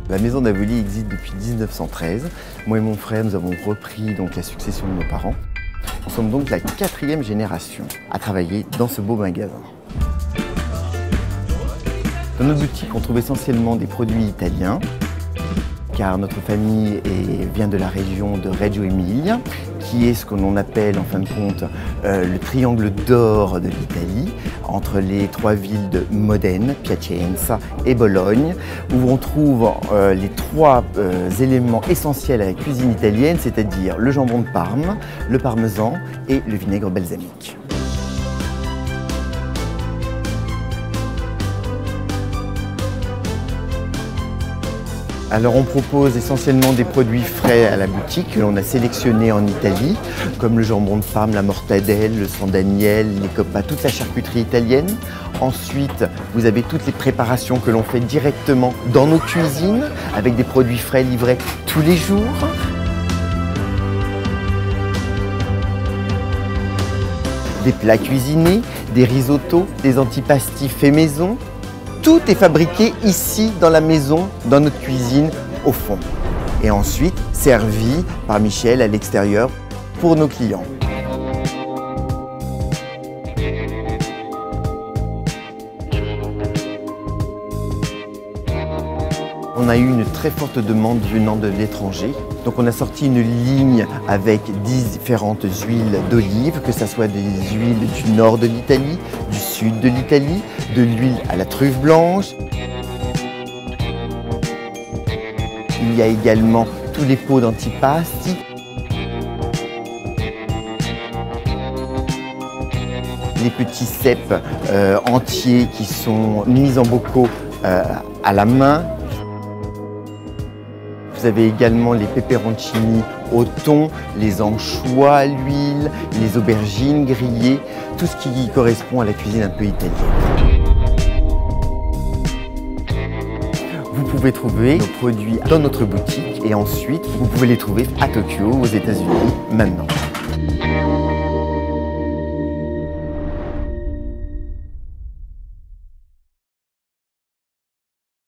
La maison d'Avoli existe depuis 1913. Moi et mon frère, nous avons repris la succession de nos parents. Nous sommes donc la 4e génération à travailler dans ce beau magasin. Dans notre boutique, on trouve essentiellement des produits italiens, car notre famille vient de la région de Reggio Emilia, qui est ce que l'on appelle en fin de compte le triangle d'or de l'Italie, entre les 3 villes de Modène, Piacenza et Bologne, où on trouve les 3 éléments essentiels à la cuisine italienne, c'est-à-dire le jambon de Parme, le parmesan et le vinaigre balsamique. Alors on propose essentiellement des produits frais à la boutique que l'on a sélectionnés en Italie, comme le jambon de Parme, la mortadelle, le San Daniel, les coppas, toute la charcuterie italienne. Ensuite, vous avez toutes les préparations que l'on fait directement dans nos cuisines, avec des produits frais livrés tous les jours. Des plats cuisinés, des risottos, des antipasti faits maison. Tout est fabriqué ici dans la maison, dans notre cuisine au fond. Et ensuite servi par Michel à l'extérieur pour nos clients. On a eu une très forte demande venant de l'étranger. Donc on a sorti une ligne avec différentes huiles d'olive, que ce soit des huiles du nord de l'Italie, du sud de l'Italie, de l'huile à la truffe blanche. Il y a également tous les pots d'antipasti. Les petits cèpes entiers qui sont mis en bocaux à la main. Vous avez également les peperoncini au thon, les anchois à l'huile, les aubergines grillées, tout ce qui correspond à la cuisine un peu italienne. Vous pouvez trouver nos produits dans notre boutique et ensuite vous pouvez les trouver à Tokyo, aux États-Unis, maintenant.